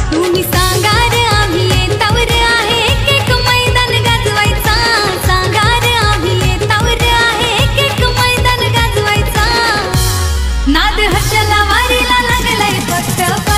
तुम्ही सांगा रे आम्ही येतावर आहे केक मैदान गाजवायचा सांगा रे आम्ही येतावर आहे केक मैदान गाजवायचा नाद हर्षाला वारीला लागलाय फक्त